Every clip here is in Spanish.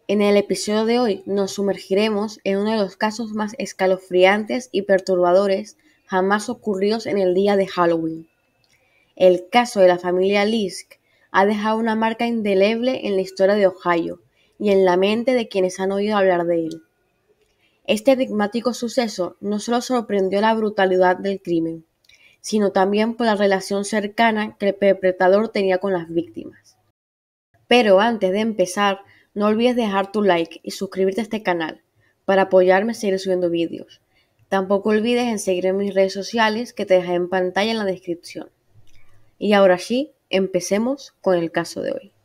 En el episodio de hoy nos sumergiremos en uno de los casos más escalofriantes y perturbadores jamás ocurridos en el día de Halloween. El caso de la familia Lisk ha dejado una marca indeleble en la historia de Ohio y en la mente de quienes han oído hablar de él. Este enigmático suceso no solo sorprendió la brutalidad del crimen, sino también por la relación cercana que el perpetrador tenía con las víctimas. Pero antes de empezar, no olvides dejar tu like y suscribirte a este canal para apoyarme a seguir subiendo vídeos. Tampoco olvides en seguirme en mis redes sociales que te dejaré en pantalla en la descripción. Y ahora sí, empecemos con el caso de hoy.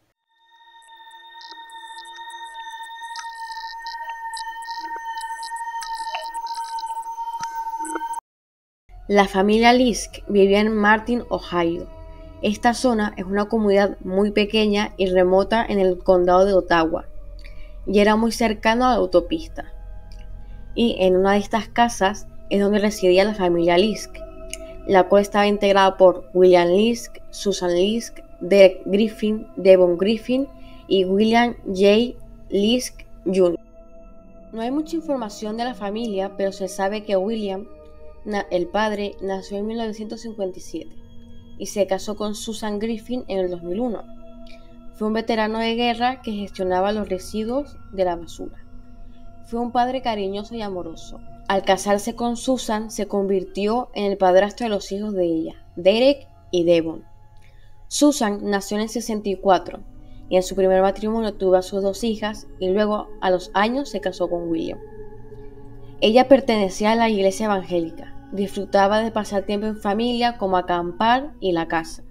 La familia Lisk vivía en Martin, Ohio. Esta zona es una comunidad muy pequeña y remota en el condado de Ottawa, y era muy cercano a la autopista. Y en una de estas casas es donde residía la familia Lisk, la cual estaba integrada por William Lisk, Susan Lisk, Derek Griffin, Devon Griffin y William J. Lisk Jr. No hay mucha información de la familia, pero se sabe que William, el padre, nació en 1957 y se casó con Susan Griffin en el 2001. Fue un veterano de guerra que gestionaba los residuos de la basura. Fue un padre cariñoso y amoroso. Al casarse con Susan, se convirtió en el padrastro de los hijos de ella, Derek y Devon. Susan nació en el 64 y en su primer matrimonio tuvo a sus 2 hijas y luego a los años se casó con William. Ella pertenecía a la iglesia evangélica, disfrutaba de pasar tiempo en familia como acampar y la casa.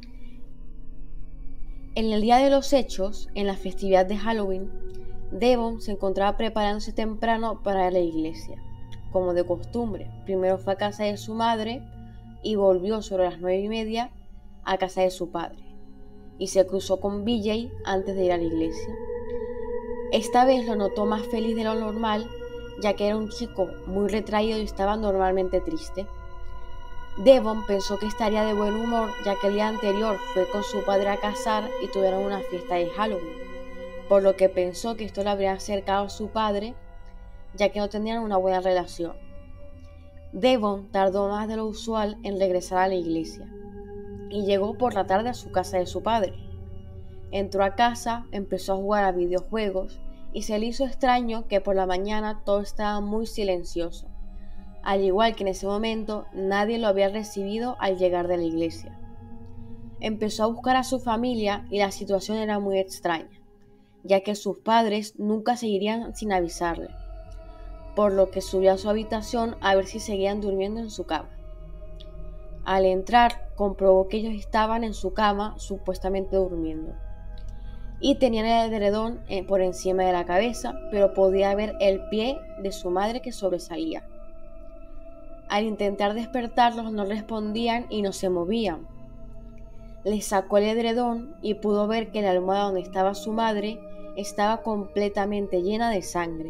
En el día de los hechos, en la festividad de Halloween, Devon se encontraba preparándose temprano para ir a la iglesia. Como de costumbre, primero fue a casa de su madre y volvió sobre las 9:30 a casa de su padre, y se cruzó con BJ antes de ir a la iglesia. Esta vez lo notó más feliz de lo normal, ya que era un chico muy retraído y estaba normalmente triste. Devon pensó que estaría de buen humor, ya que el día anterior fue con su padre a cazar y tuvieron una fiesta de Halloween, por lo que pensó que esto le habría acercado a su padre, ya que no tenían una buena relación. Devon tardó más de lo usual en regresar a la iglesia y llegó por la tarde a su casa de su padre. Entró a casa, empezó a jugar a videojuegos y se le hizo extraño que por la mañana todo estaba muy silencioso, al igual que en ese momento nadie lo había recibido al llegar de la iglesia. Empezó a buscar a su familia y la situación era muy extraña, ya que sus padres nunca se irían sin avisarle, por lo que subió a su habitación a ver si seguían durmiendo en su cama. Al entrar, comprobó que ellos estaban en su cama supuestamente durmiendo, y tenían el edredón por encima de la cabeza, pero podía ver el pie de su madre que sobresalía. Al intentar despertarlos no respondían y no se movían. Les sacó el edredón y pudo ver que la almohada donde estaba su madre estaba completamente llena de sangre.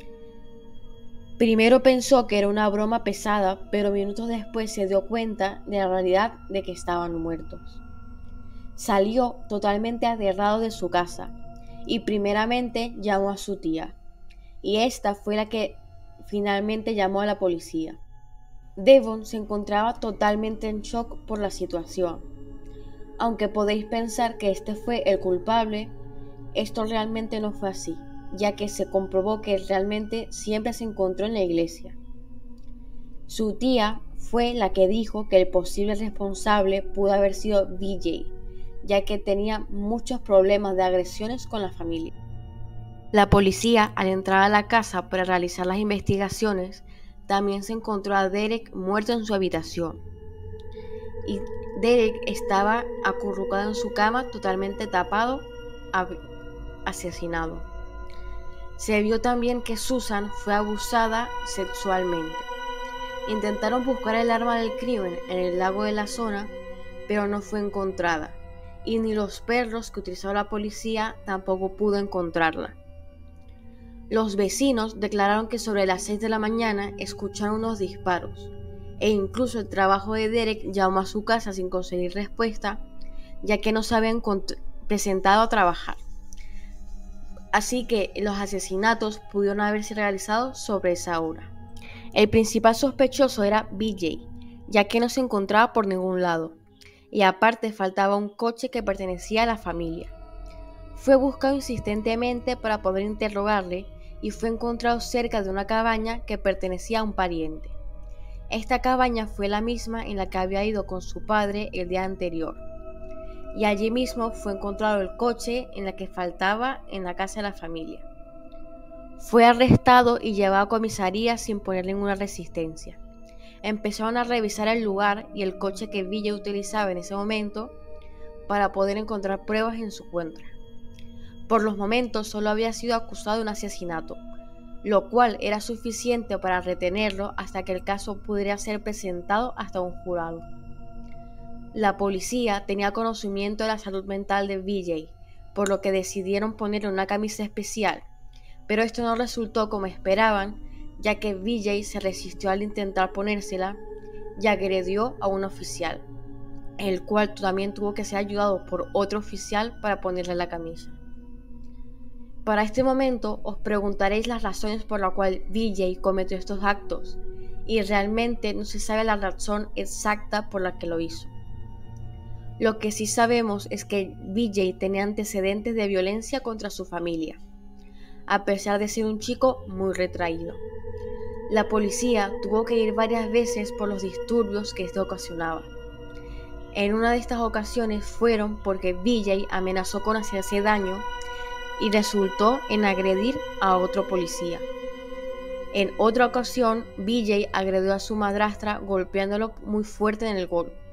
Primero pensó que era una broma pesada, pero minutos después se dio cuenta de la realidad de que estaban muertos. Salió totalmente aterrado de su casa y primeramente llamó a su tía, y esta fue la que finalmente llamó a la policía. Devon se encontraba totalmente en shock por la situación. Aunque podéis pensar que este fue el culpable, esto realmente no fue así, ya que se comprobó que realmente siempre se encontró en la iglesia. Su tía fue la que dijo que el posible responsable pudo haber sido BJ, ya que tenía muchos problemas de agresiones con la familia. La policía, al entrar a la casa para realizar las investigaciones, también se encontró a Derek muerto en su habitación. Y Derek estaba acurrucado en su cama, totalmente tapado, asesinado. Se vio también que Susan fue abusada sexualmente. Intentaron buscar el arma del crimen en el lago de la zona, pero no fue encontrada, y ni los perros que utilizó la policía tampoco pudo encontrarla. Los vecinos declararon que sobre las 6 de la mañana escucharon unos disparos, e incluso el trabajo de Derek llamó a su casa sin conseguir respuesta, ya que no se habían presentado a trabajar. así que los asesinatos pudieron haberse realizado sobre esa hora. El principal sospechoso era BJ, ya que no se encontraba por ningún lado, y aparte faltaba un coche que pertenecía a la familia. Fue buscado insistentemente para poder interrogarle y fue encontrado cerca de una cabaña que pertenecía a un pariente. Esta cabaña fue la misma en la que había ido con su padre el día anterior, y allí mismo fue encontrado el coche en la que faltaba en la casa de la familia. Fue arrestado y llevado a comisaría sin poner ninguna resistencia. Empezaron a revisar el lugar y el coche que Villa utilizaba en ese momento para poder encontrar pruebas en su contra. Por los momentos solo había sido acusado de un asesinato, lo cual era suficiente para retenerlo hasta que el caso pudiera ser presentado hasta un jurado. La policía tenía conocimiento de la salud mental de BJ, por lo que decidieron ponerle una camisa especial, pero esto no resultó como esperaban, ya que BJ se resistió al intentar ponérsela y agredió a un oficial, el cual también tuvo que ser ayudado por otro oficial para ponerle la camisa. Para este momento os preguntaréis las razones por las cuales BJ cometió estos actos, y realmente no se sabe la razón exacta por la que lo hizo. Lo que sí sabemos es que BJ tenía antecedentes de violencia contra su familia, a pesar de ser un chico muy retraído. La policía tuvo que ir varias veces por los disturbios que esto ocasionaba. En una de estas ocasiones fueron porque BJ amenazó con hacerse daño y resultó en agredir a otro policía. En otra ocasión, BJ agredió a su madrastra golpeándola muy fuerte en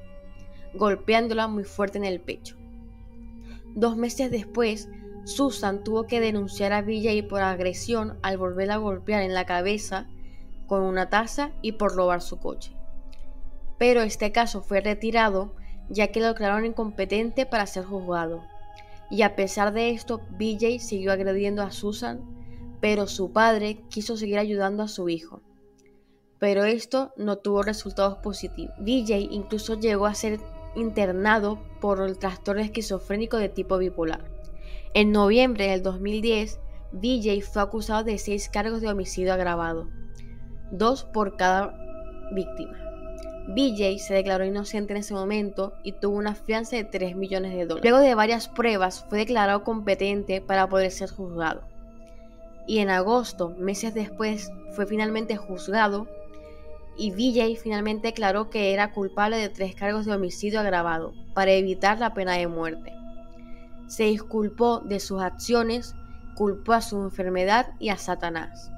el pecho. 2 meses después, Susan tuvo que denunciar a BJ por agresión al volverla a golpear en la cabeza con una taza y por robar su coche. Pero este caso fue retirado ya que lo declararon incompetente para ser juzgado. Y a pesar de esto, BJ siguió agrediendo a Susan, pero su padre quiso seguir ayudando a su hijo. Pero esto no tuvo resultados positivos. BJ incluso llegó a ser internado por el trastorno esquizofrénico de tipo bipolar. En noviembre del 2010, BJ fue acusado de 6 cargos de homicidio agravado, 2 por cada víctima. BJ se declaró inocente en ese momento y tuvo una fianza de $3 millones. Luego de varias pruebas fue declarado competente para poder ser juzgado. Y en agosto, meses después, fue finalmente juzgado y BJ finalmente declaró que era culpable de 3 cargos de homicidio agravado para evitar la pena de muerte. Se disculpó de sus acciones, culpó a su enfermedad y a Satanás.